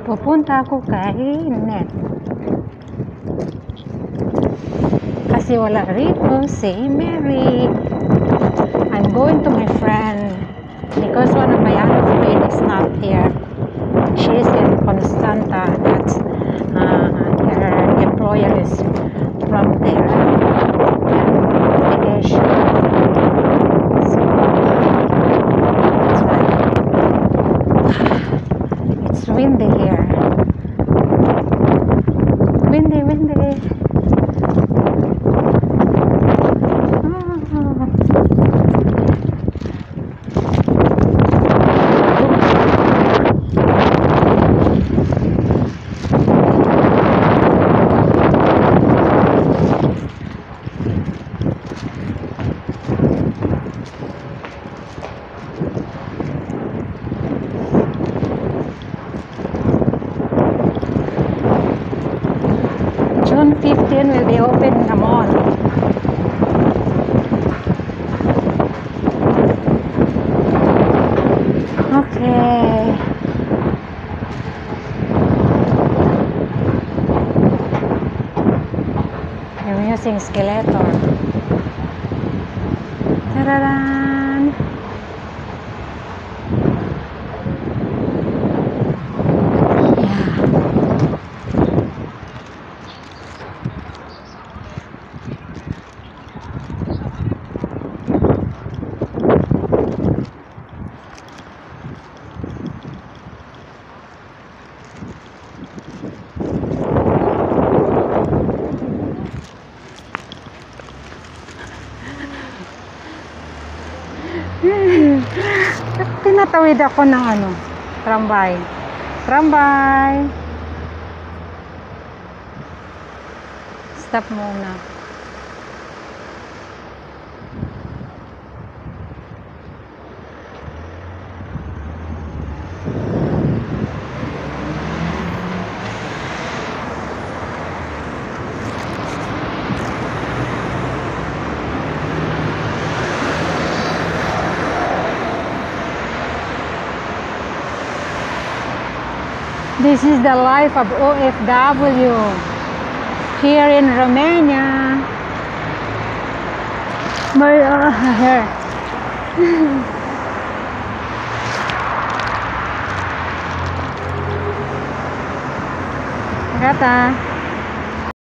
Pupunta ako kay Net. Kasi wala rito si Mary. I'm going to my friend because one of my other friend is not here. She is in Constanta. That's her employer is from there. Vacation. So that's why it's windy here. Windy. June 15 will be open the mall. Okay. I'm using Skeletor. Ta-da-dan! Tinatawid ako ng tramway. Stop muna. This is the life of OFW here in Romania. Here. Gata.